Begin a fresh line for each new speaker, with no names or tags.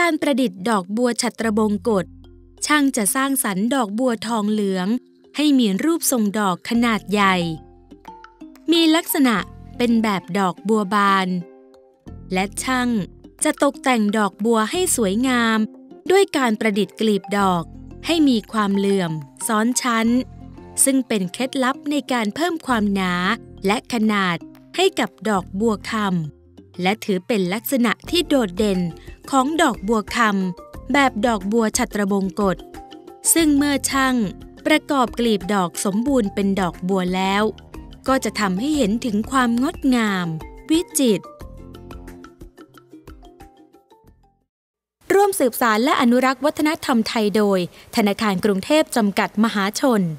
การประดิษฐ์ดอกบัวฉัตรบงกฎช่างจะสร้างสรรค์ดอกบัวทองเหลืองให้มีรูปทรงดอกขนาดใหญ่มีลักษณะเป็นแบบดอกบัวบานและช่างจะตกแต่งดอกบัวให้สวยงามด้วยการประดิษฐ์กลีบดอกให้มีความเหลื่อมซ้อนชั้นซึ่งเป็นเคล็ดลับในการเพิ่มความหนาและขนาดให้กับดอกบัวคำและถือเป็นลักษณะที่โดดเด่นของดอกบัวคำแบบดอกบัวฉัตรบงกฎซึ่งเมื่อช่างประกอบกลีบดอกสมบูรณ์เป็นดอกบัวแล้วก็จะทำให้เห็นถึงความงดงามวิจิตรร่วมสืบสานและอนุรักษ์วัฒนธรรมไทยโดยธนาคารกรุงเทพจำกัดมหาชน